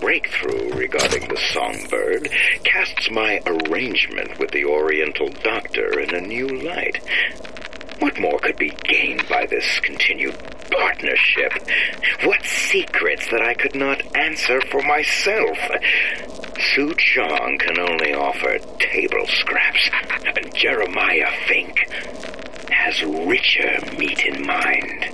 breakthrough regarding the songbird casts my arrangement with the Oriental Doctor in a new light. What more could be gained by this continued partnership? What secrets that I could not answer for myself? Su Chong can only offer table scraps. Jeremiah Fink has richer meat in mind.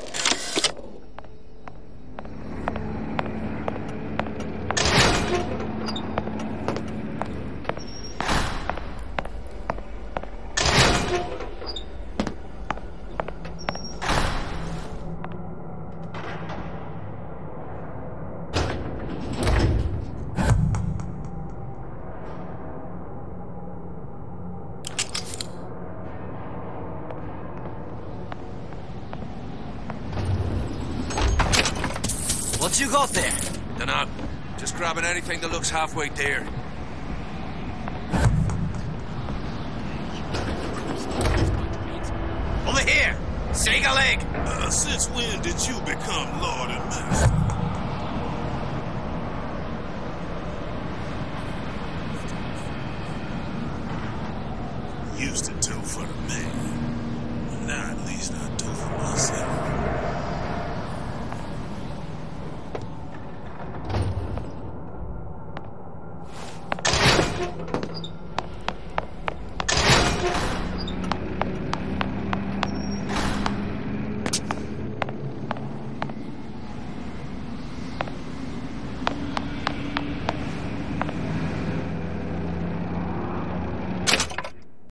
What you got there? Dunno. Just grabbing anything that looks halfway there. Over here! Shake a leg! Since when did you become Lord and Master? Used to